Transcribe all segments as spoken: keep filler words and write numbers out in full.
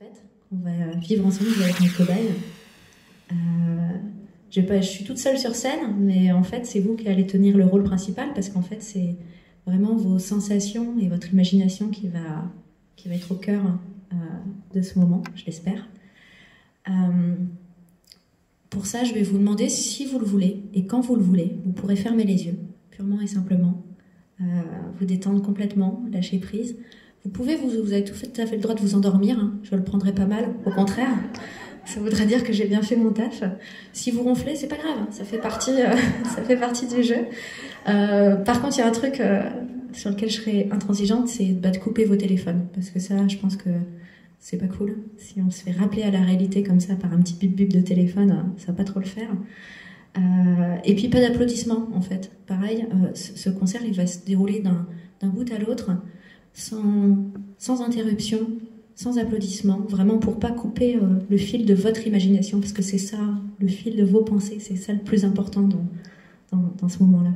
fait. On va vivre ensemble avec mes cobayes. Euh, je, pas, je suis toute seule sur scène, mais en fait, c'est vous qui allez tenir le rôle principal parce qu'en fait, c'est vraiment vos sensations et votre imagination qui va, qui va être au cœur euh, de ce moment, je l'espère. Euh, pour ça, je vais vous demander si vous le voulez et quand vous le voulez. Vous pourrez fermer les yeux, purement et simplement, euh, vous détendre complètement, lâcher prise. Vous pouvez, vous, vous avez tout, fait, tout à fait le droit de vous endormir, hein. Je le prendrai pas mal, au contraire. Ça voudrait dire que j'ai bien fait mon taf. Si vous ronflez, c'est pas grave, hein. Ça fait partie, euh, ça fait partie du jeu. Euh, par contre, il y a un truc euh, sur lequel je serai intransigeante, c'est bah, de couper vos téléphones, parce que ça, je pense que c'est pas cool. Si on se fait rappeler à la réalité comme ça par un petit bip bip de téléphone, ça va pas trop le faire. Euh, et puis pas d'applaudissements, en fait. Pareil, euh, ce, ce concert, il va se dérouler d'un d'un bout à l'autre. Sans, sans interruption, sans applaudissements, vraiment pour pas couper euh, le fil de votre imagination, parce que c'est ça, le fil de vos pensées, c'est ça le plus important dans, dans, dans ce moment-là.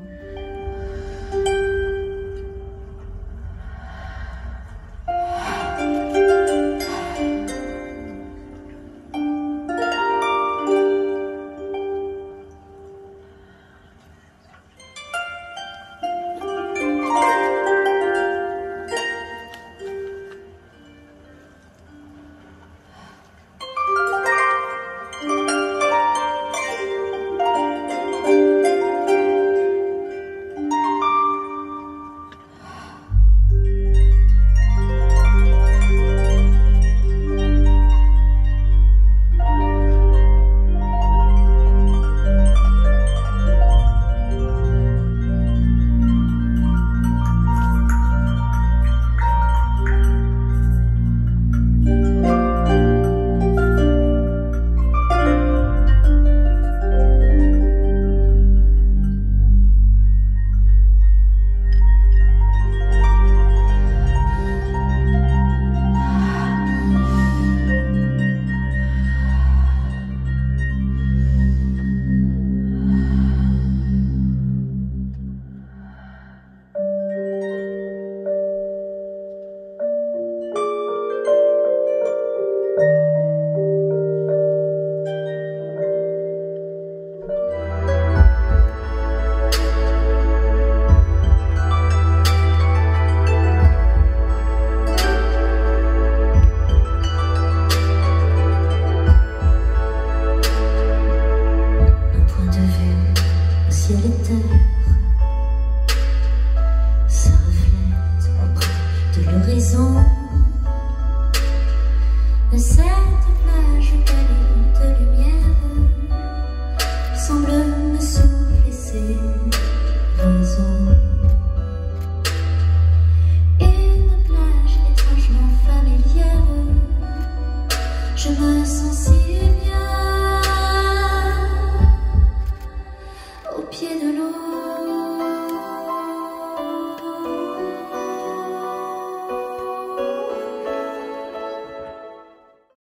Au pied de l'eau.